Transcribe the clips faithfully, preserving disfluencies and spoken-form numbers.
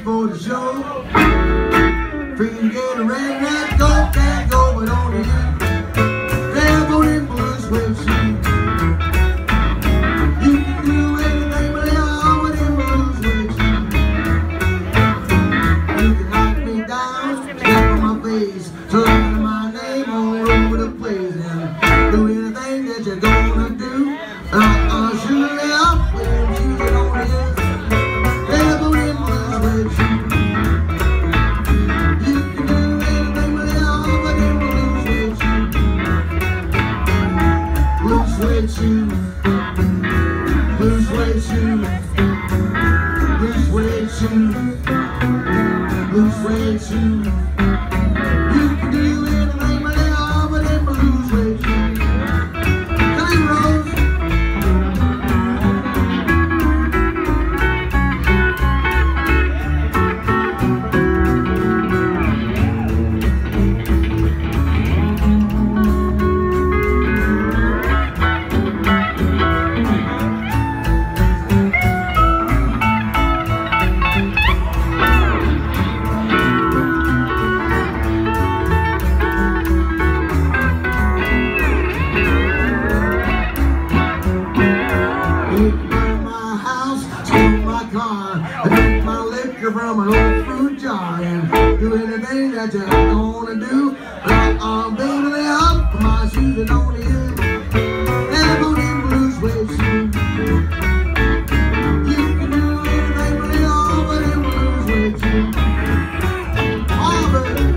for the show. Free to get a red rat, go, can't go, but only you. Grab on them blue suede shoes. You can do anything but all with them blue suede shoes. You can knock me down, step on my face, slap my name all over the place, and do anything that you're gonna do. Uh-uh, shoot it up with them shoes that only you. Grab on them blue suede shoes. Blue suede shoes, blue suede shoes, blue suede shoes, blue suede shoes. You can do anything but they are, but them blue suede shoes. Come in, Rose. From an old fruit jar and do anything that you're gonna do. I'm baby, they up for my shoes and only you. Never on them blue suede shoes. You can do anything but they all but them blue suede shoes. Oh, baby.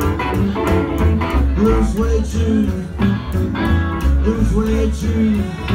Blue suede shoes, blue suede shoes.